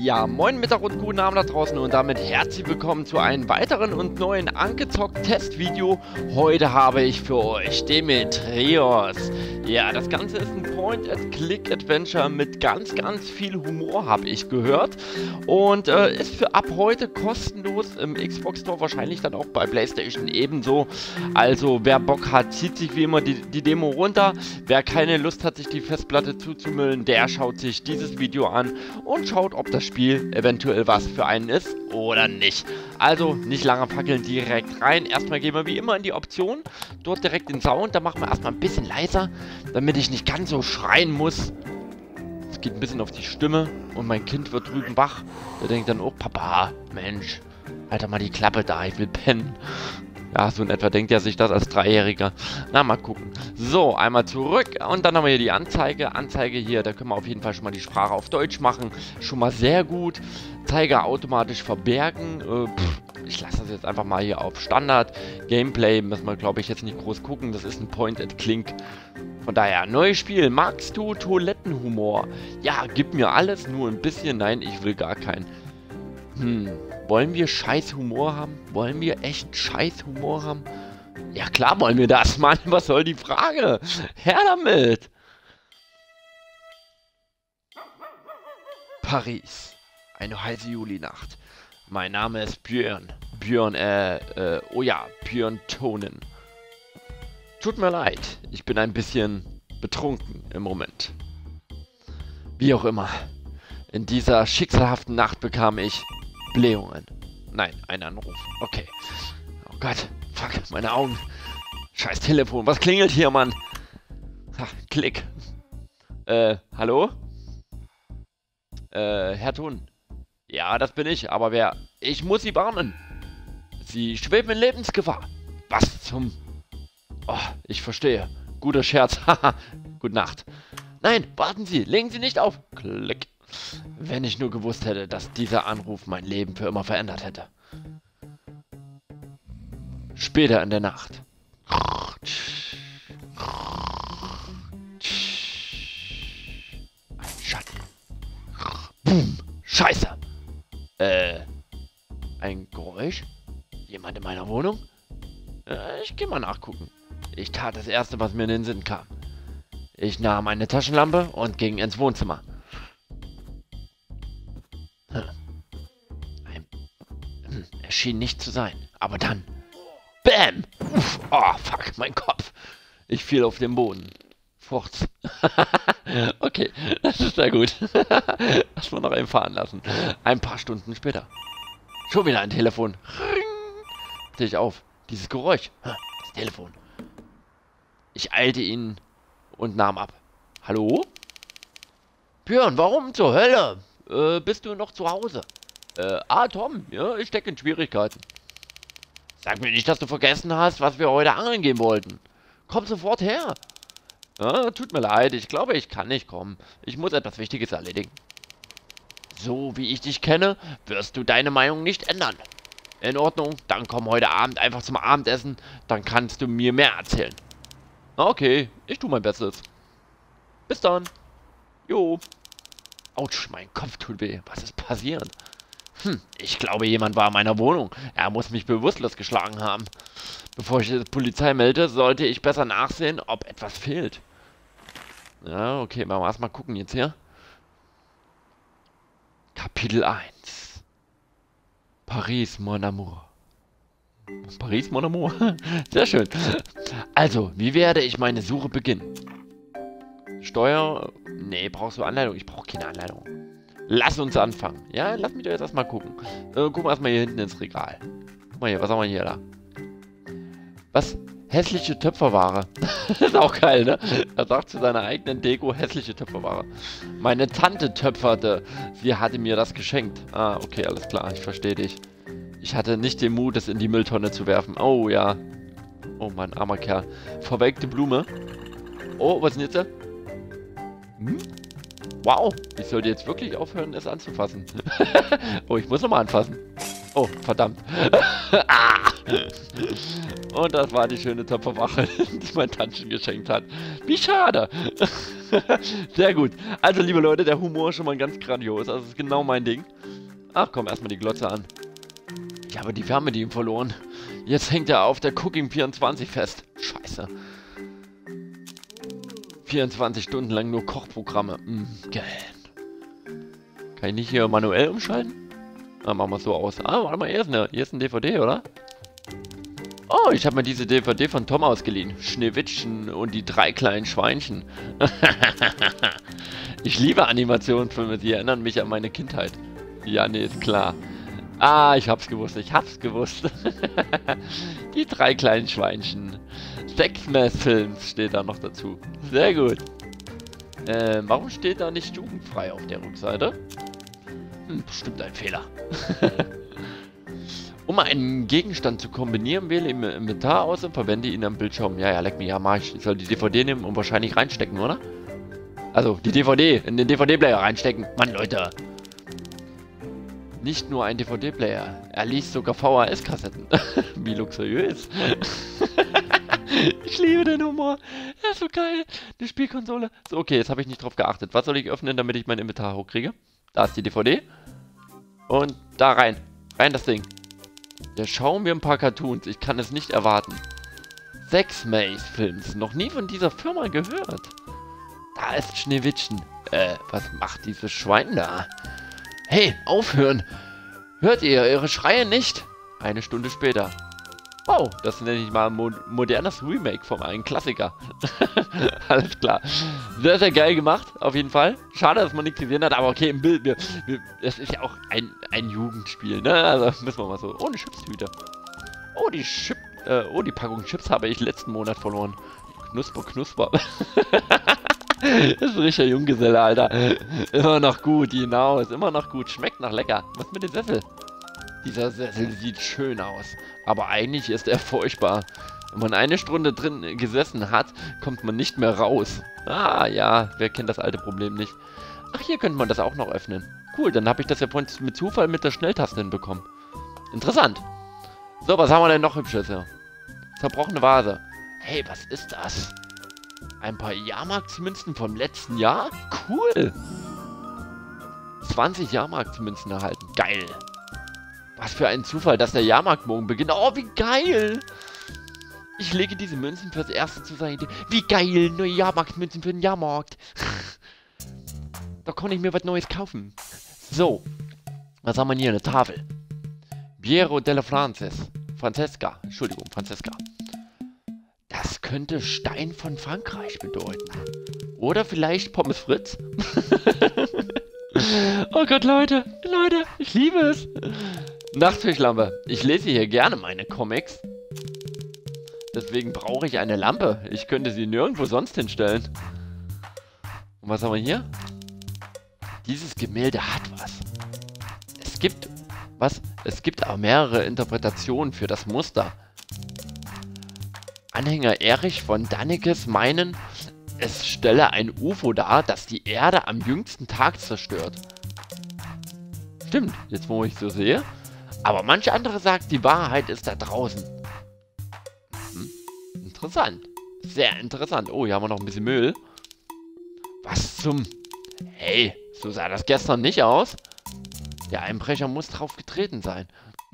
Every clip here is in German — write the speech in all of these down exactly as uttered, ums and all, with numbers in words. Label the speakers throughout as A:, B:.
A: Ja, moin Mittag und guten Abend da draußen und damit herzlich willkommen zu einem weiteren und neuen Angezockt-Testvideo. Heute habe ich für euch Demetrios. Ja, das Ganze ist ein Point-and-Click-Adventure mit ganz, ganz viel Humor, habe ich gehört. Und äh, ist für ab heute kostenlos im Xbox Store, wahrscheinlich dann auch bei PlayStation ebenso. Also wer Bock hat, zieht sich wie immer die, die Demo runter. Wer keine Lust hat, sich die Festplatte zuzumüllen, der schaut sich dieses Video an und schaut, ob das Spiel eventuell was für einen ist oder nicht. Also nicht lange fackeln, direkt rein. Erstmal gehen wir wie immer in die Option. Dort direkt den Sound. Da machen wir erstmal ein bisschen leiser, damit ich nicht ganz so schreien muss. Es geht ein bisschen auf die Stimme und mein Kind wird drüben wach. Der denkt dann, oh Papa, Mensch, halt doch mal die Klappe da, ich will pennen. Ja, so in etwa denkt er sich das als Dreijähriger. Na, mal gucken. So, einmal zurück und dann haben wir hier die Anzeige. Anzeige hier, da können wir auf jeden Fall schon mal die Sprache auf Deutsch machen. Schon mal sehr gut. Zeiger automatisch verbergen. Äh, pff, ich lasse das jetzt einfach mal hier auf Standard. Gameplay müssen wir, glaube ich, jetzt nicht groß gucken. Das ist ein Point-and-Click. Von daher, neues Spiel. Magst du Toilettenhumor? Ja, gib mir alles, nur ein bisschen. Nein, ich will gar keinen. Hm, wollen wir scheiß Humor haben? Wollen wir echt scheiß Humor haben? Ja klar wollen wir das, Mann. Was soll die Frage? Her damit! Paris. Eine heiße Julinacht. Mein Name ist Björn. Björn, äh, äh, oh ja, Björn Tonen. Tut mir leid, ich bin ein bisschen betrunken im Moment. Wie auch immer. In dieser schicksalhaften Nacht bekam ich Blähungen. Nein, ein Anruf. Okay. Oh Gott. Fuck, meine Augen. Scheiß Telefon. Was klingelt hier, Mann? Ach, Klick. Äh, hallo? Äh, Herr Thun. Ja, das bin ich. Aber wer? Ich muss Sie warnen. Sie schweben in Lebensgefahr. Was zum... Oh, ich verstehe. Guter Scherz. Haha. Gute Nacht. Nein, warten Sie. Legen Sie nicht auf. Klick. Wenn ich nur gewusst hätte, dass dieser Anruf mein Leben für immer verändert hätte. Später in der Nacht. Ein Schatten. Boom. Scheiße. Äh. Ein Geräusch? Jemand in meiner Wohnung? Äh, ich geh mal nachgucken. Ich tat das Erste, was mir in den Sinn kam. Ich nahm eine Taschenlampe und ging ins Wohnzimmer. Ein, hm, er schien nicht zu sein. Aber dann... Bäm! Uff, oh, fuck, mein Kopf. Ich fiel auf den Boden. Furz. Okay, das ist sehr gut. Lass mal noch einen fahren lassen. Ein paar Stunden später. Schon wieder ein Telefon. Steh ich auf. Dieses Geräusch. Das Telefon. Ich eilte ihn und nahm ab. Hallo? Björn, warum zur Hölle? Äh, bist du noch zu Hause? Äh, ah, Tom, ja, ich stecke in Schwierigkeiten. Sag mir nicht, dass du vergessen hast, was wir heute angeln gehen wollten. Komm sofort her. Ja, tut mir leid, ich glaube, ich kann nicht kommen. Ich muss etwas Wichtiges erledigen. So wie ich dich kenne, wirst du deine Meinung nicht ändern. In Ordnung, dann komm heute Abend einfach zum Abendessen, dann kannst du mir mehr erzählen. Okay, ich tue mein Bestes. Bis dann. Jo. Autsch, mein Kopf tut weh. Was ist passiert? Hm, ich glaube, jemand war in meiner Wohnung. Er muss mich bewusstlos geschlagen haben. Bevor ich die Polizei melde, sollte ich besser nachsehen, ob etwas fehlt. Ja, okay, werden wir erstmal gucken jetzt hier. Kapitel eins. Paris, mon amour. Paris, mon amour. Sehr schön. Also, wie werde ich meine Suche beginnen? Steuer... Nee, brauchst du Anleitung? Ich brauche keine Anleitung. Lass uns anfangen. Ja, lass mich doch jetzt erstmal gucken. Äh, gucken wir erstmal hier hinten ins Regal. Guck mal hier, was haben wir hier da? Was? Hässliche Töpferware. Das ist auch geil, ne? Er sagt zu seiner eigenen Deko hässliche Töpferware. Meine Tante töpferte. Sie hatte mir das geschenkt. Ah, okay, alles klar. Ich verstehe dich. Ich hatte nicht den Mut, es in die Mülltonne zu werfen. Oh, ja. Oh, mein armer Kerl. Verwelkte Blume. Oh, was ist denn jetzt? Hm? Wow, ich sollte jetzt wirklich aufhören, es anzufassen. Oh, ich muss nochmal anfassen. Oh, verdammt. Ah! Und das war die schöne Töpferwache, die mein Tantchen geschenkt hat. Wie schade. Sehr gut. Also, liebe Leute, der Humor ist schon mal ganz grandios. Also, das ist genau mein Ding. Ach komm, erstmal die Glotze an. Ich habe die Fernbedienung verloren. Jetzt hängt er auf der Cooking vierundzwanzig fest. Scheiße. vierundzwanzig Stunden lang nur Kochprogramme. Mm, geil. Kann ich nicht hier manuell umschalten? Ah, machen wir es so aus. Ah, warte mal, hier ist, eine, hier ist ein D V D, oder? Oh, ich habe mir diese D V D von Tom ausgeliehen. Schneewittchen und die drei kleinen Schweinchen. Ich liebe Animationsfilme, die erinnern mich an meine Kindheit. Ja, nee, ist klar. Ah, ich hab's gewusst, ich hab's gewusst. Die drei kleinen Schweinchen. Sexmas-Films steht da noch dazu. Sehr gut. Äh, warum steht da nicht jugendfrei auf der Rückseite? Hm, bestimmt ein Fehler. Um einen Gegenstand zu kombinieren, wähle im Inventar aus und verwende ihn am Bildschirm. Ja, ja, leck mich, ja, mach ich. Ich soll die D V D nehmen und wahrscheinlich reinstecken, oder? Also, die D V D in den D V D-Player reinstecken. Mann, Leute. Nicht nur ein D V D-Player. Er liest sogar V H S-Kassetten. Wie luxuriös. Ich liebe den Humor. Er ist so geil. Eine Spielkonsole. So, okay, jetzt habe ich nicht drauf geachtet. Was soll ich öffnen, damit ich mein Inventar hochkriege? Da ist die D V D. Und da rein. Rein das Ding. Ja, schauen wir ein paar Cartoons. Ich kann es nicht erwarten. Sechs Maze-Films. Noch nie von dieser Firma gehört. Da ist Schneewittchen. Äh, was macht dieses Schwein da? Hey, aufhören! Hört ihr ihre Schreie nicht? Eine Stunde später. Wow, das nenne ich mal ein mo modernes Remake vom einen Klassiker. Alles klar. Sehr, sehr geil gemacht, auf jeden Fall. Schade, dass man nichts gesehen hat, aber okay, im Bild, wir, wir, das ist ja auch ein, ein Jugendspiel, ne? Also müssen wir mal so. Oh, eine Chipstüte. Oh, die Chip, äh, oh, die Packung Chips habe ich letzten Monat verloren. Knusper, knusper. Das ist ein richtiger Junggeselle, Alter. Immer noch gut, genau. Ist immer noch gut. Schmeckt noch lecker. Was mit dem Sessel? Dieser Sessel sieht schön aus. Aber eigentlich ist er furchtbar. Wenn man eine Stunde drin gesessen hat, kommt man nicht mehr raus. Ah, ja. Wer kennt das alte Problem nicht? Ach, hier könnte man das auch noch öffnen. Cool, dann habe ich das ja vorhin mit Zufall mit der Schnelltaste hinbekommen. Interessant. So, was haben wir denn noch Hübsches hier? Zerbrochene Vase. Hey, was ist das? Ein paar Jahrmarktsmünzen vom letzten Jahr? Cool! zwanzig Jahrmarktsmünzen erhalten. Geil! Was für ein Zufall, dass der Jahrmarkt morgen beginnt. Oh, wie geil! Ich lege diese Münzen fürs Erste zur Seite. Wie geil! Neue Jahrmarktsmünzen für den Jahrmarkt. Da konnte ich mir was Neues kaufen. So. Was haben wir hier? Eine Tafel. Piero della Frances. Francesca. Entschuldigung, Francesca. Das könnte Stein von Frankreich bedeuten. Oder vielleicht Pommes Fritz? Oh Gott, Leute. Leute, ich liebe es. Nachttischlampe. Ich lese hier gerne meine Comics. Deswegen brauche ich eine Lampe. Ich könnte sie nirgendwo sonst hinstellen. Und was haben wir hier? Dieses Gemälde hat was. Es gibt... Was? Es gibt aber mehrere Interpretationen für das Muster. Anhänger Erich von Danickes meinen, es stelle ein U F O dar, das die Erde am jüngsten Tag zerstört. Stimmt, jetzt wo ich so sehe. Aber manche andere sagen, die Wahrheit ist da draußen. Hm, interessant. Sehr interessant. Oh, hier haben wir noch ein bisschen Müll. Was zum... Hey, so sah das gestern nicht aus. Der Einbrecher muss drauf getreten sein.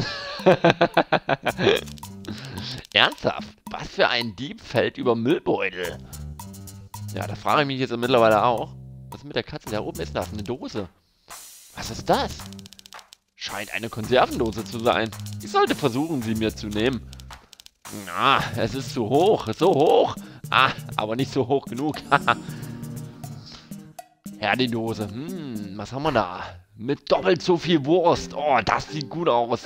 A: Ernsthaft? Was für ein Dieb fällt über Müllbeutel? Ja, da frage ich mich jetzt mittlerweile auch. Was ist mit der Katze? Da oben ist das eine Dose. Was ist das? Scheint eine Konservendose zu sein. Ich sollte versuchen, sie mir zu nehmen. Ah, es ist zu hoch. So hoch. Ah, aber nicht so hoch genug. Ja, die Dose. Hm, was haben wir da? Mit doppelt so viel Wurst. Oh, das sieht gut aus.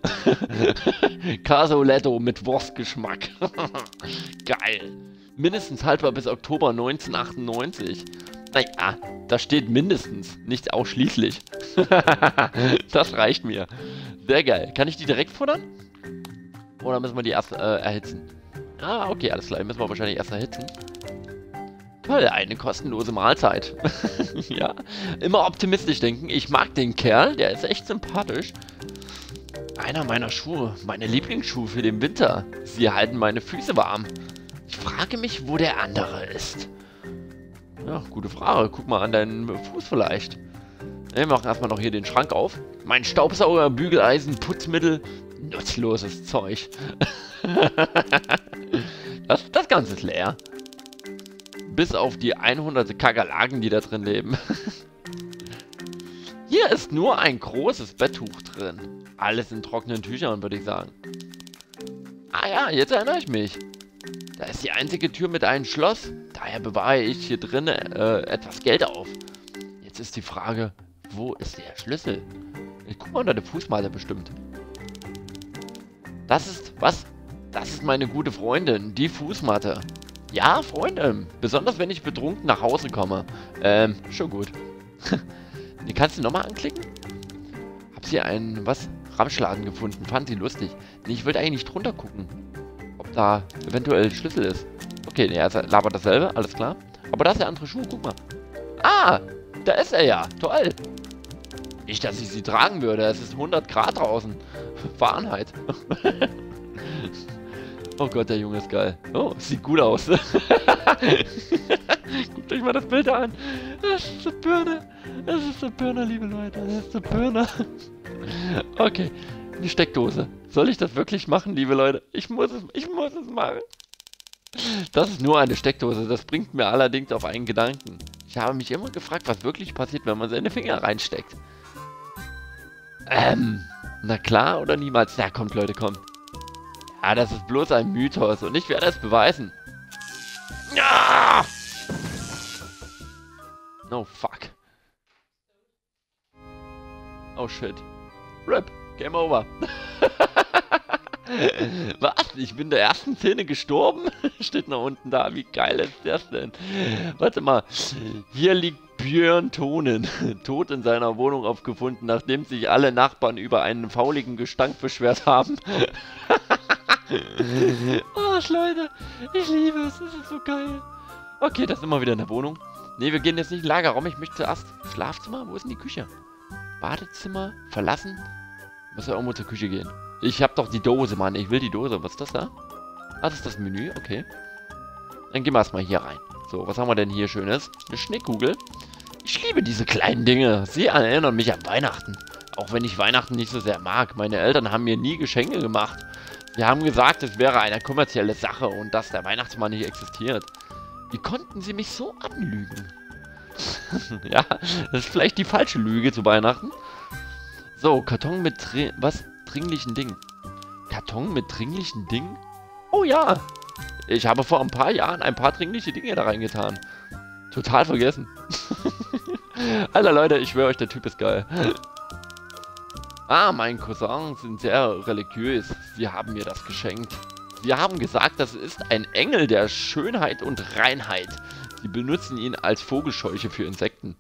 A: Casoletto mit Wurstgeschmack. Geil. Mindestens haltbar bis Oktober neunzehnhundertachtundneunzig. Naja, da steht mindestens, nicht ausschließlich. Das reicht mir. Sehr geil. Kann ich die direkt futtern? Oder müssen wir die erst äh, erhitzen? Ah, okay, alles klar. Die müssen wir wahrscheinlich erst erhitzen. Toll, eine kostenlose Mahlzeit. Ja, immer optimistisch denken. Ich mag den Kerl, der ist echt sympathisch. Einer meiner Schuhe, meine Lieblingsschuhe für den Winter. Sie halten meine Füße warm. Ich frage mich, wo der andere ist. Ja, gute Frage. Guck mal an deinen Fuß vielleicht. Wir machen erstmal noch hier den Schrank auf. Mein Staubsauger, Bügeleisen, Putzmittel. Nutzloses Zeug. das, das Ganze ist leer. Bis auf die hundert Kakerlaken, die da drin leben. Hier ist nur ein großes Betttuch drin. Alles in trockenen Tüchern, würde ich sagen. Ah ja, jetzt erinnere ich mich. Da ist die einzige Tür mit einem Schloss. Daher bewahre ich hier drin äh, etwas Geld auf. Jetzt ist die Frage, wo ist der Schlüssel? Ich guck mal unter der Fußmatte bestimmt. Das ist, was? Das ist meine gute Freundin, die Fußmatte. Ja, Freundin. Besonders wenn ich betrunken nach Hause komme. Ähm, schon gut. Die kannst du nochmal anklicken? Hab sie einen, was? Ramschladen gefunden. Fand sie lustig. Nee, ich wollte eigentlich drunter gucken. Ob da eventuell Schlüssel ist. Okay, nee, er labert dasselbe. Alles klar. Aber da ist der andere Schuh. Guck mal. Ah, da ist er ja. Toll. Nicht, dass ich sie tragen würde. Es ist hundert Grad draußen. Fahrenheit. Oh Gott, der Junge ist geil. Oh, sieht gut aus. Guckt euch mal das Bild an. Das ist eine Birne. Das ist eine Birne, liebe Leute. Das ist eine Birne. Okay, eine Steckdose. Soll ich das wirklich machen, liebe Leute? Ich muss es, ich muss es machen. Das ist nur eine Steckdose. Das bringt mir allerdings auf einen Gedanken. Ich habe mich immer gefragt, was wirklich passiert, wenn man seine Finger reinsteckt. Ähm, na klar oder niemals? Na kommt, Leute, kommt. Ja, das ist bloß ein Mythos und ich werde es beweisen. Ja! Oh, fuck. Oh, shit. Rip. Game over. Was? Ich bin in der ersten Szene gestorben? Steht noch unten da. Wie geil ist das denn? Warte mal. Hier liegt Björn Tonen. Tot in seiner Wohnung aufgefunden, nachdem sich alle Nachbarn über einen fauligen Gestank beschwert haben. Oh, Leute. Ich liebe es. Das ist so geil. Okay, das ist immer wieder in der Wohnung. Ne, wir gehen jetzt nicht in den Lagerraum. Ich möchte zuerst Schlafzimmer. Wo ist denn die Küche? Badezimmer. Verlassen. Muss ja irgendwo zur Küche gehen. Ich hab doch die Dose, Mann. Ich will die Dose. Was ist das da? Ah, das ist das Menü. Okay. Dann gehen wir erstmal hier rein. So, was haben wir denn hier Schönes? Eine Schneekugel. Ich liebe diese kleinen Dinge. Sie erinnern mich an Weihnachten. Auch wenn ich Weihnachten nicht so sehr mag. Meine Eltern haben mir nie Geschenke gemacht. Sie haben gesagt, es wäre eine kommerzielle Sache und dass der Weihnachtsmann nicht existiert. Wie konnten sie mich so anlügen? Ja, das ist vielleicht die falsche Lüge zu Weihnachten. So, Karton mit Dr- was? Dringlichen Dingen. Karton mit dringlichen Dingen? Oh ja! Ich habe vor ein paar Jahren ein paar dringliche Dinge da reingetan. Total vergessen. Alter Leute, ich schwöre euch, der Typ ist geil. Ah, mein Cousin sind sehr religiös. Sie haben mir das geschenkt. Sie haben gesagt, das ist ein Engel der Schönheit und Reinheit. Sie benutzen ihn als Vogelscheuche für Insekten.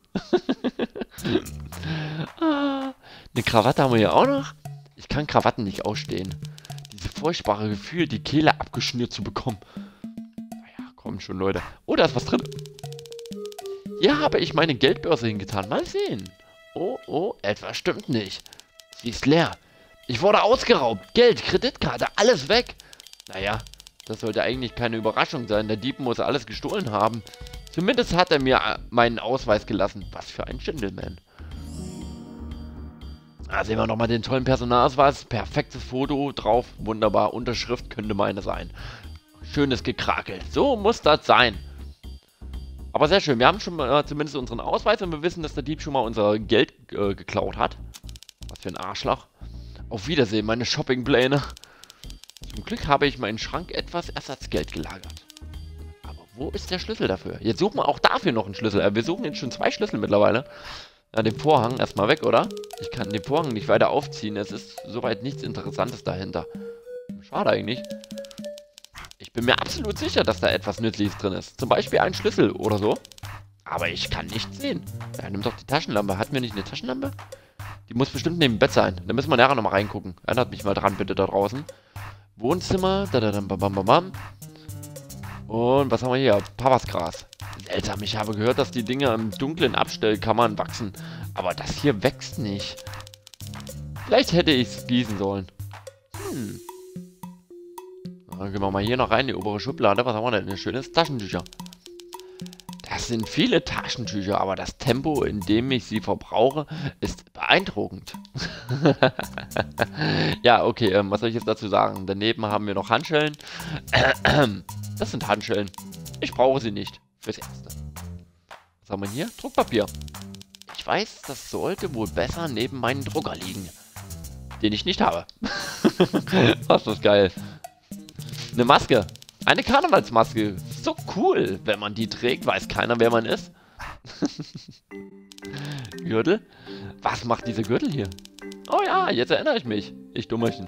A: Ah, eine Krawatte haben wir hier auch noch. Ich kann Krawatten nicht ausstehen. Diese furchtbare Gefühl, die Kehle abgeschnürt zu bekommen. Naja, komm schon, Leute. Oh, da ist was drin. Hier habe ich meine Geldbörse hingetan. Mal sehen. Oh, oh, etwas stimmt nicht. Sie ist leer. Ich wurde ausgeraubt. Geld, Kreditkarte, alles weg. Naja, das sollte eigentlich keine Überraschung sein. Der Dieb muss alles gestohlen haben. Zumindest hat er mir meinen Ausweis gelassen. Was für ein Gentleman. Da sehen wir nochmal den tollen Personalausweis. Perfektes Foto drauf. Wunderbar. Unterschrift könnte meine sein. Schönes Gekrakel. So muss das sein. Aber sehr schön. Wir haben schon mal zumindest unseren Ausweis und wir wissen, dass der Dieb schon mal unser Geld äh, geklaut hat. Was für ein Arschloch. Auf Wiedersehen, meine Shoppingpläne. Zum Glück habe ich meinen Schrank etwas Ersatzgeld gelagert. Aber wo ist der Schlüssel dafür? Jetzt suchen wir auch dafür noch einen Schlüssel. Wir suchen jetzt schon zwei Schlüssel mittlerweile. Ja, den Vorhang erstmal weg, oder? Ich kann den Vorhang nicht weiter aufziehen. Es ist soweit nichts Interessantes dahinter. Schade eigentlich. Ich bin mir absolut sicher, dass da etwas Nützliches drin ist. Zum Beispiel ein Schlüssel oder so. Aber ich kann nichts sehen. Ja, nimm doch die Taschenlampe. Hatten wir nicht eine Taschenlampe? Die muss bestimmt neben dem Bett sein. Da müssen wir nachher nochmal reingucken. Erinnert mich mal dran, bitte, da draußen. Wohnzimmer. Da, da, da, bam, bam, bam, bam. Und was haben wir hier? Pavasgras. Seltsam, ich habe gehört, dass die Dinge im dunklen Abstellkammern wachsen. Aber das hier wächst nicht. Vielleicht hätte ich es gießen sollen. Hm. Dann gehen wir mal hier noch rein, die obere Schublade. Was haben wir denn? Ein schönes Taschentücher. Das sind viele Taschentücher, aber das Tempo, in dem ich sie verbrauche, ist beeindruckend. Ja, okay, ähm, was soll ich jetzt dazu sagen? Daneben haben wir noch Handschellen. Das sind Handschellen. Ich brauche sie nicht. Fürs Erste. Was haben wir hier? Druckpapier. Ich weiß, das sollte wohl besser neben meinem Drucker liegen. Den ich nicht habe. Das ist geil. Eine Maske. Eine Karnevalsmaske. So cool. Wenn man die trägt, weiß keiner, wer man ist. Gürtel. Was macht dieser Gürtel hier? Oh ja, jetzt erinnere ich mich. Ich Dummerchen.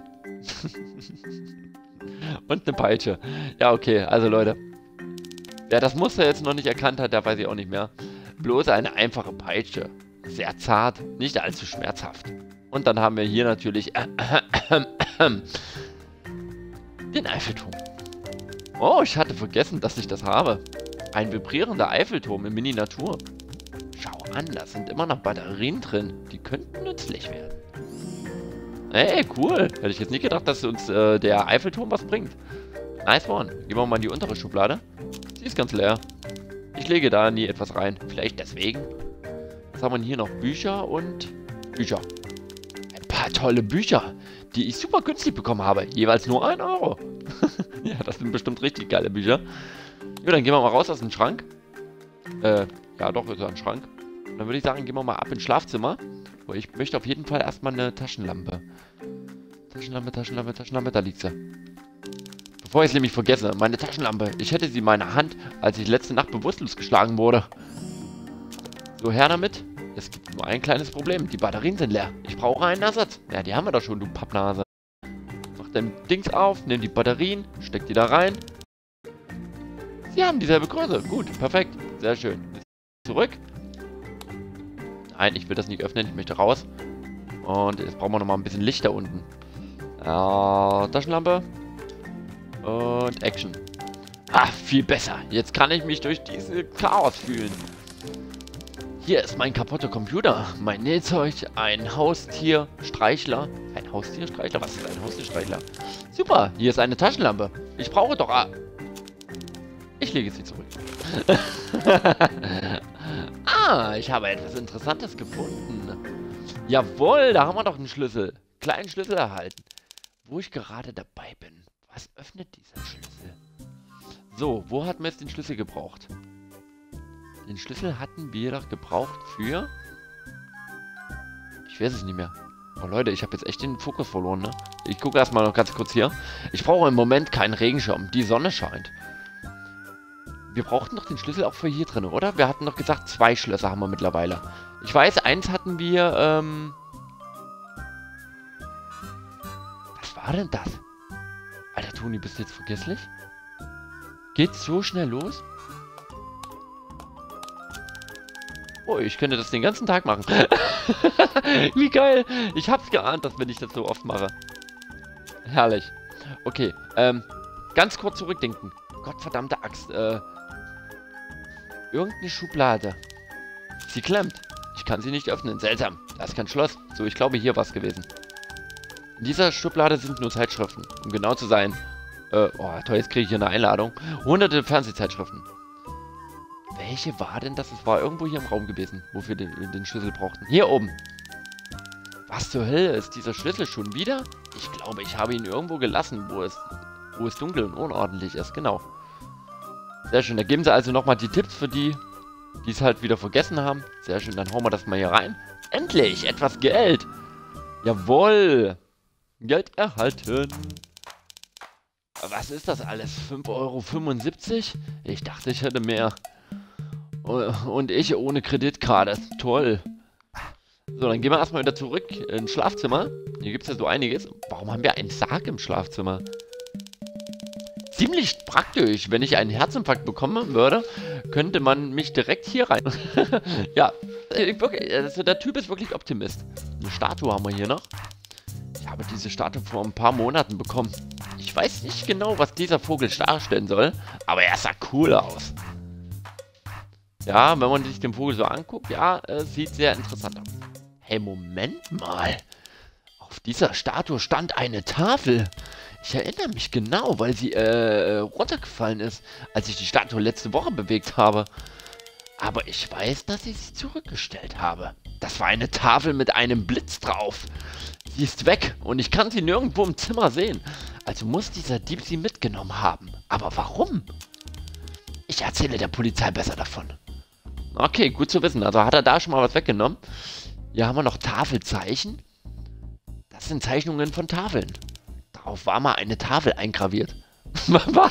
A: Und eine Peitsche. Ja, okay. Also Leute. Wer das Muster jetzt noch nicht erkannt hat, der weiß ich auch nicht mehr. Bloß eine einfache Peitsche. Sehr zart. Nicht allzu schmerzhaft. Und dann haben wir hier natürlich äh, äh, äh, äh, den Eiffelturm. Oh, ich hatte vergessen, dass ich das habe. Ein vibrierender Eiffelturm in Miniatur. Schau an, da sind immer noch Batterien drin. Die könnten nützlich werden. Hey, cool. Hätte ich jetzt nicht gedacht, dass uns äh, der Eiffelturm was brinnt. Nice one. Gehen wir mal in die untere Schublade. Sie ist ganz leer. Ich lege da nie etwas rein. Vielleicht deswegen. Was haben wir hier noch? Bücher und Bücher. Ein paar tolle Bücher, die ich super günstig bekommen habe. Jeweils nur ein Euro. Ja, das sind bestimmt richtig geile Bücher. Ja, dann gehen wir mal raus aus dem Schrank. Äh, ja doch, ist ja ein Schrank. Und dann würde ich sagen, gehen wir mal ab ins Schlafzimmer. Weil ich möchte auf jeden Fall erstmal eine Taschenlampe. Taschenlampe, Taschenlampe, Taschenlampe, da liegt sie. Bevor ich es nämlich vergesse, meine Taschenlampe. Ich hätte sie in meiner Hand, als ich letzte Nacht bewusstlos geschlagen wurde. So, her damit. Es gibt nur ein kleines Problem. Die Batterien sind leer. Ich brauche einen Ersatz. Ja, die haben wir doch schon, du Pappnase. Mach dein Dings auf, nimm die Batterien, steck die da rein. Sie haben dieselbe Größe. Gut, perfekt. Sehr schön. Zurück. Nein, ich will das nicht öffnen. Ich möchte raus. Und jetzt brauchen wir noch mal ein bisschen Licht da unten. Äh, Taschenlampe. Und Action. Ah, viel besser. Jetzt kann ich mich durch diese Chaos fühlen. Hier ist mein kaputter Computer, mein Nähzeug, ein Haustierstreichler. Ein Haustierstreichler? Was ist ein Haustierstreichler? Super, hier ist eine Taschenlampe. Ich brauche doch... Ah, ich lege sie zurück. Ah, ich habe etwas Interessantes gefunden. Jawohl, da haben wir doch einen Schlüssel. Kleinen Schlüssel erhalten. Wo ich gerade dabei bin. Was öffnet dieser Schlüssel? So, wo hatten wir jetzt den Schlüssel gebraucht? Den Schlüssel hatten wir doch gebraucht für... Ich weiß es nicht mehr. Oh Leute, ich habe jetzt echt den Fokus verloren, ne? Ich gucke erstmal noch ganz kurz hier. Ich brauche im Moment keinen Regenschirm. Die Sonne scheint. Wir brauchten doch den Schlüssel auch für hier drin, oder? Wir hatten doch gesagt, zwei Schlösser haben wir mittlerweile. Ich weiß, eins hatten wir, ähm... Was war denn das? Alter, Toni, bist du jetzt vergesslich? Geht's so schnell los? Oh, ich könnte das den ganzen Tag machen. Wie geil. Ich hab's geahnt, dass wenn ich das so oft mache. Herrlich. Okay, ähm, ganz kurz zurückdenken. Gottverdammte Axt, äh... Irgendeine Schublade. Sie klemmt. Ich kann sie nicht öffnen. Seltsam. Da ist kein Schloss. So, ich glaube, hier war es gewesen. In dieser Schublade sind nur Zeitschriften. Um genau zu sein. Äh, oh toll, jetzt kriege ich hier eine Einladung. Hunderte Fernsehzeitschriften. Welche war denn das? Es war irgendwo hier im Raum gewesen, wofür wir den, den Schlüssel brauchten. Hier oben. Was zur Hölle ist dieser Schlüssel schon wieder? Ich glaube, ich habe ihn irgendwo gelassen, wo es, wo es dunkel und unordentlich ist. Genau. Sehr schön. Da geben sie also nochmal die Tipps für die, die es halt wieder vergessen haben. Sehr schön. Dann hauen wir das mal hier rein. Endlich! Etwas Geld! Jawohl! Geld erhalten! Was ist das alles? fünf Euro fünfundsiebzig? Ich dachte, ich hätte mehr. Und ich ohne Kreditkarte. Toll. So, dann gehen wir erstmal wieder zurück ins Schlafzimmer. Hier gibt es ja so einiges. Warum haben wir einen Sarg im Schlafzimmer? Ziemlich praktisch. Wenn ich einen Herzinfarkt bekommen würde, könnte man mich direkt hier rein... Ja, wirklich, also der Typ ist wirklich Optimist. Eine Statue haben wir hier noch. Ich habe diese Statue vor ein paar Monaten bekommen. Ich weiß nicht genau, was dieser Vogel darstellen soll, aber er sah cool aus. Ja, wenn man sich den Vogel so anguckt, ja, äh, sieht sehr interessant aus. Hey, Moment mal. Auf dieser Statue stand eine Tafel. Ich erinnere mich genau, weil sie äh, runtergefallen ist, als ich die Statue letzte Woche bewegt habe. Aber ich weiß, dass ich sie zurückgestellt habe. Das war eine Tafel mit einem Blitz drauf. Sie ist weg und ich kann sie nirgendwo im Zimmer sehen. Also muss dieser Dieb sie mitgenommen haben. Aber warum? Ich erzähle der Polizei besser davon. Okay, gut zu wissen. Also hat er da schon mal was weggenommen. Hier haben wir noch Tafelzeichen. Das sind Zeichnungen von Tafeln. Darauf war mal eine Tafel eingraviert. Was?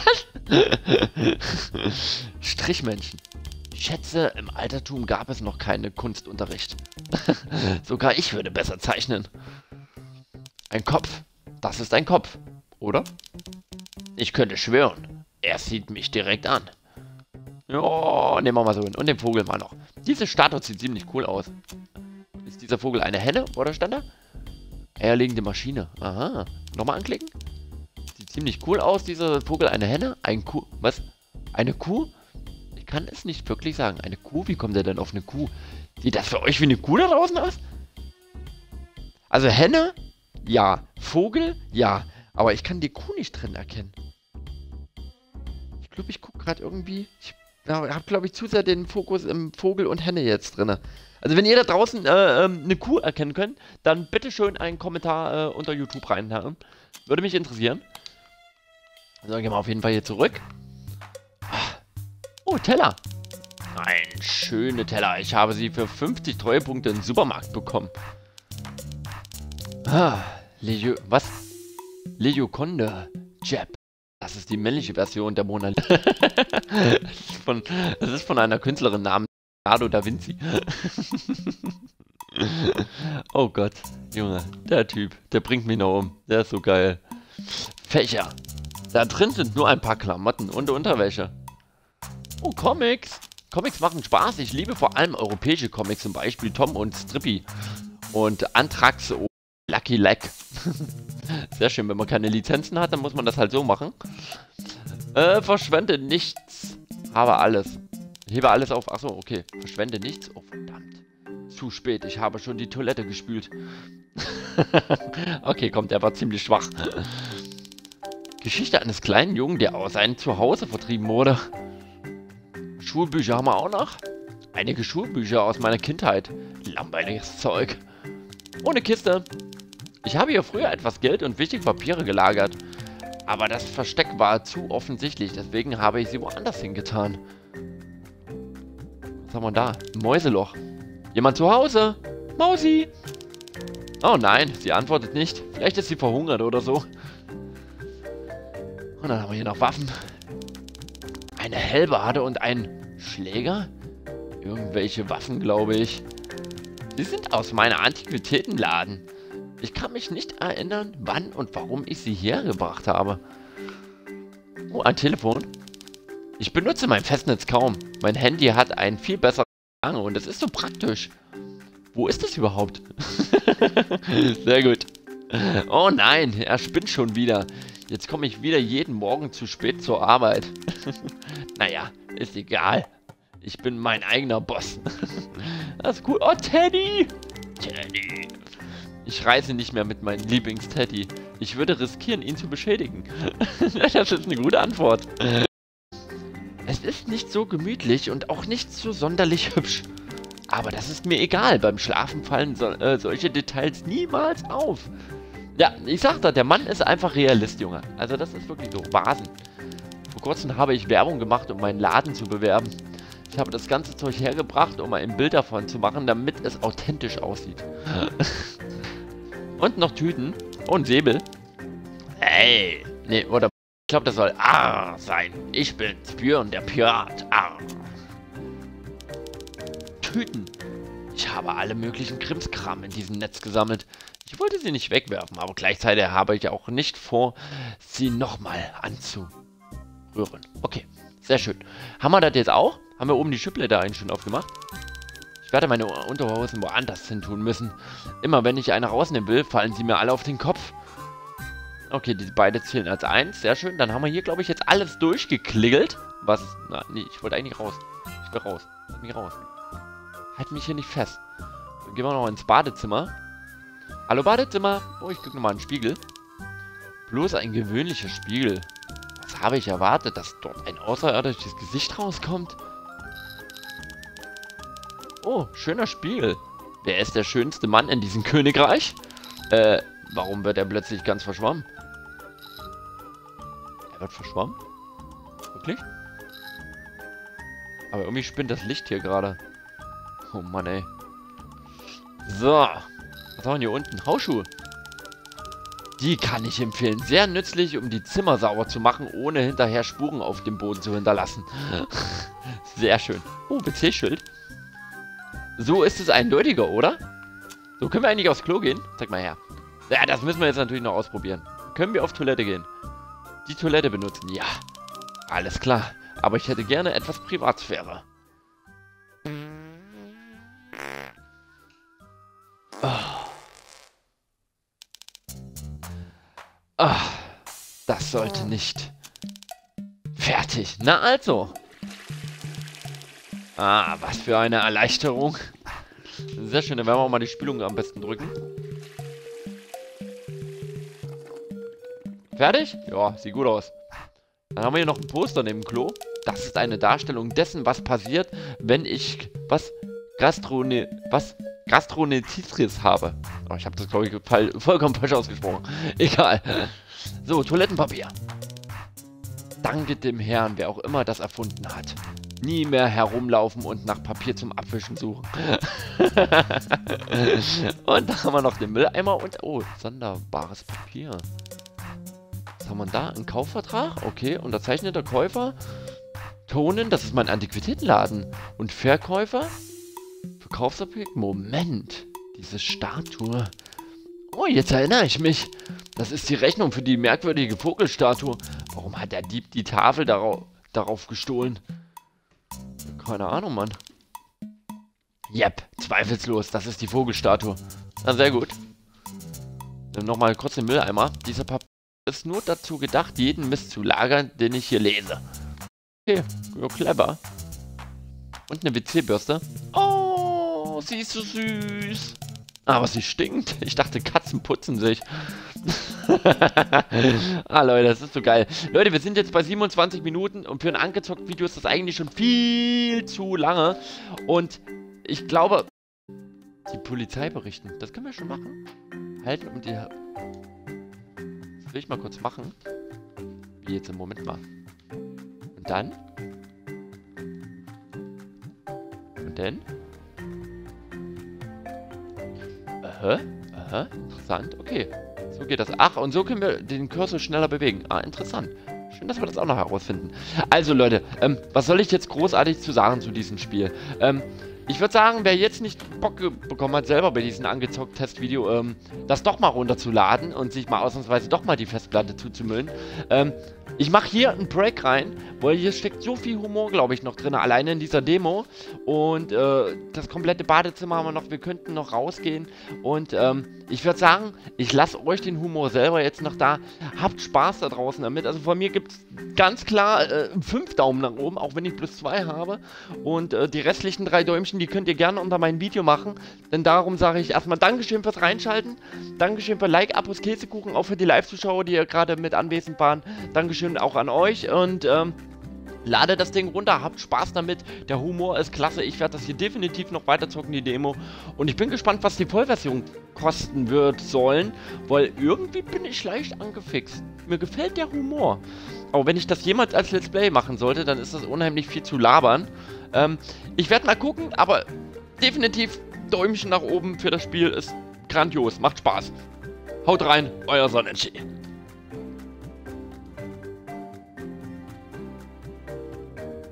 A: Strichmännchen. Ich schätze, im Altertum gab es noch keinen Kunstunterricht. Sogar ich würde besser zeichnen. Ein Kopf. Das ist ein Kopf, oder? Ich könnte schwören, er sieht mich direkt an. Ja, nehmen wir mal so hin. Und den Vogel mal noch. Diese Statue sieht ziemlich cool aus. Ist dieser Vogel eine Henne, oder stand da? Eierlegende Maschine. Aha. Nochmal anklicken. Sieht ziemlich cool aus, dieser Vogel. Eine Henne? Ein Kuh. Was? Eine Kuh? Ich kann es nicht wirklich sagen. Eine Kuh? Wie kommt er denn auf eine Kuh? Sieht das für euch wie eine Kuh da draußen aus? Also Henne? Ja. Vogel? Ja. Aber ich kann die Kuh nicht drin erkennen. Ich glaube, ich gucke gerade irgendwie... Ich habe, glaube ich, zu sehr den Fokus im Vogel und Henne jetzt drin. Also wenn ihr da draußen äh, ähm, eine Kuh erkennen könnt, dann bitte schön einen Kommentar äh, unter YouTube reinhauen. Würde mich interessieren. So, gehen wir auf jeden Fall hier zurück. Oh, Teller. Ein schöner Teller. Ich habe sie für fünfzig Treuepunkte im Supermarkt bekommen. Ah, Legio... Was? Legioconde. Jeb. Das ist die männliche Version der Mona Lisa. Das ist von, das ist von einer Künstlerin namens Leonardo da Vinci. Oh Gott, Junge, der Typ, der bringt mich noch um. Der ist so geil. Fächer. Da drin sind nur ein paar Klamotten und Unterwäsche. Oh, Comics. Comics machen Spaß. Ich liebe vor allem europäische Comics, zum Beispiel Tom und Strippy. Und Anthrax und Lucky Lack. Sehr schön, wenn man keine Lizenzen hat, dann muss man das halt so machen. Äh, verschwende nichts. Habe alles. Hebe alles auf. Achso, okay. Verschwende nichts. Oh, verdammt. Zu spät. Ich habe schon die Toilette gespült. Okay, kommt, der war ziemlich schwach. Geschichte eines kleinen Jungen, der aus seinem Zuhause vertrieben wurde. Schulbücher haben wir auch noch. Einige Schulbücher aus meiner Kindheit. Langweiliges Zeug. Ohne Kiste. Ich habe hier früher etwas Geld und wichtige Papiere gelagert. Aber das Versteck war zu offensichtlich, deswegen habe ich sie woanders hingetan. Was haben wir da? Ein Mäuseloch. Jemand zu Hause? Mausi! Oh nein, sie antwortet nicht. Vielleicht ist sie verhungert oder so. Und dann haben wir hier noch Waffen. Eine Hellbade und ein Schläger? Irgendwelche Waffen, glaube ich. Sie sind aus meiner Antiquitätenladen. Ich kann mich nicht erinnern, wann und warum ich sie hergebracht habe. Oh, ein Telefon. Ich benutze mein Festnetz kaum. Mein Handy hat einen viel besseren Empfang und es ist so praktisch. Wo ist es überhaupt? Sehr gut. Oh nein, er spinnt schon wieder. Jetzt komme ich wieder jeden Morgen zu spät zur Arbeit. Naja, ist egal. Ich bin mein eigener Boss. Das ist cool. Oh, Teddy! Teddy! Ich reise nicht mehr mit meinem Lieblings-Teddy. Ich würde riskieren, ihn zu beschädigen. Das ist eine gute Antwort. Es ist nicht so gemütlich und auch nicht so sonderlich hübsch. Aber das ist mir egal. Beim Schlafen fallen so, äh, solche Details niemals auf. Ja, ich sag da, der Mann ist einfach Realist, Junge. Also das ist wirklich so. Wahnsinn. Vor kurzem habe ich Werbung gemacht, um meinen Laden zu bewerben. Ich habe das ganze Zeug hergebracht, um ein Bild davon zu machen, damit es authentisch aussieht. Und noch Tüten. Und Säbel. Hey. Nee, oder... Ich glaube, das soll Arr sein. Ich bin's, Björn, der Pirat. Arr. Tüten. Ich habe alle möglichen Krimskram in diesem Netz gesammelt. Ich wollte sie nicht wegwerfen, aber gleichzeitig habe ich auch nicht vor, sie nochmal anzurühren. Okay, sehr schön. Haben wir das jetzt auch? Haben wir oben die Schublade eigentlich schon aufgemacht? Ich werde meine Unterhosen woanders hin tun müssen. Immer wenn ich eine rausnehmen will, fallen sie mir alle auf den Kopf. Okay, die beide zählen als eins. Sehr schön. Dann haben wir hier, glaube ich, jetzt alles durchgeklickelt. Was? Na, nee, ich wollte eigentlich raus. Ich will raus. Lass mich raus. Halt mich hier nicht fest. Dann gehen wir noch ins Badezimmer. Hallo Badezimmer. Oh, ich gucke nochmal in den Spiegel. Bloß ein gewöhnlicher Spiegel. Was habe ich erwartet, dass dort ein außerirdisches Gesicht rauskommt? Oh, schöner Spiel. Wer ist der schönste Mann in diesem Königreich? Äh, warum wird er plötzlich ganz verschwommen? Er wird verschwommen? Wirklich? Aber irgendwie spinnt das Licht hier gerade. Oh Mann, ey. So. Was haben wir hier unten? Hausschuhe. Die kann ich empfehlen. Sehr nützlich, um die Zimmer sauber zu machen, ohne hinterher Spuren auf dem Boden zu hinterlassen. Sehr schön. Oh, W C-Schild. So ist es eindeutiger, oder? So, können wir eigentlich aufs Klo gehen? Zeig mal her. Ja, das müssen wir jetzt natürlich noch ausprobieren. Können wir auf Toilette gehen? Die Toilette benutzen? Ja. Alles klar. Aber ich hätte gerne etwas Privatsphäre. Oh. Ah, das sollte nicht. Fertig. Na also. Ah, was für eine Erleichterung. Sehr schön, dann werden wir auch mal die Spülung am besten drücken. Fertig? Ja, sieht gut aus. Dann haben wir hier noch ein Poster neben dem Klo. Das ist eine Darstellung dessen, was passiert, wenn ich was Gastrone was Gastroenteritis habe. Oh, ich habe das, glaube ich, fall vollkommen falsch ausgesprochen. Egal. So, Toilettenpapier. Danke dem Herrn, wer auch immer das erfunden hat. Nie mehr herumlaufen und nach Papier zum Abwischen suchen. Und da haben wir noch den Mülleimer und... Oh, sonderbares Papier. Was haben wir da? Ein Kaufvertrag? Okay, unterzeichneter Käufer. Tonen, das ist mein Antiquitätenladen. Und Verkäufer? Verkaufsobjekt? Moment. Diese Statue. Oh, jetzt erinnere ich mich. Das ist die Rechnung für die merkwürdige Vogelstatue. Warum hat der Dieb die Tafel darauf, darauf gestohlen? Keine Ahnung, Mann. Yep, zweifellos. Das ist die Vogelstatue. Na, sehr gut. Dann nochmal kurz den Mülleimer. Dieser Papier ist nur dazu gedacht, jeden Mist zu lagern, den ich hier lese. Okay, ja, clever. Und eine W C-Bürste. Oh, sie ist so süß. Aber sie stinkt. Ich dachte, Katzen putzen sich. Ah, Leute, das ist so geil. Leute, wir sind jetzt bei siebenundzwanzig Minuten und für ein angezockt Video ist das eigentlich schon viel zu lange. Und ich glaube, die Polizei berichten. Das können wir schon machen. Halten um die... Das will ich mal kurz machen. Wie jetzt im Moment mal. Und dann? Und dann? Aha, aha, interessant. Okay, so geht das. Ach, und so können wir den Cursor schneller bewegen. Ah, interessant. Schön, dass wir das auch noch herausfinden. Also, Leute, ähm, was soll ich jetzt großartig zu sagen zu diesem Spiel? Ähm, ich würde sagen, wer jetzt nicht Bock bekommen hat, selber bei diesem angezockt Testvideo, ähm, das doch mal runterzuladen und sich mal ausnahmsweise doch mal die Festplatte zuzumüllen, ähm, ich mache hier einen Break rein, weil hier steckt so viel Humor, glaube ich, noch drin, alleine in dieser Demo. Und äh, das komplette Badezimmer haben wir noch, wir könnten noch rausgehen. Und ähm, ich würde sagen, ich lasse euch den Humor selber jetzt noch da. Habt Spaß da draußen damit. Also von mir gibt es ganz klar äh, fünf Daumen nach oben, auch wenn ich plus zwei habe. Und äh, die restlichen drei Däumchen, die könnt ihr gerne unter mein Video machen. Denn darum sage ich erstmal Dankeschön fürs Reinschalten. Dankeschön für Like, Abos, Käsekuchen, auch für die Live-Zuschauer, die hier gerade mit anwesend waren. Dankeschön auch an euch und ähm, lade das Ding runter, habt Spaß damit. Der Humor ist klasse. Ich werde das hier definitiv noch weiter zocken, die Demo. Und ich bin gespannt, was die Vollversion kosten wird sollen, weil irgendwie bin ich leicht angefixt. Mir gefällt der Humor. Aber wenn ich das jemals als Let's Play machen sollte, dann ist das unheimlich viel zu labern. Ähm, ich werde mal gucken, aber definitiv Däumchen nach oben für das Spiel ist grandios. Macht Spaß. Haut rein, euer Sonnenschein.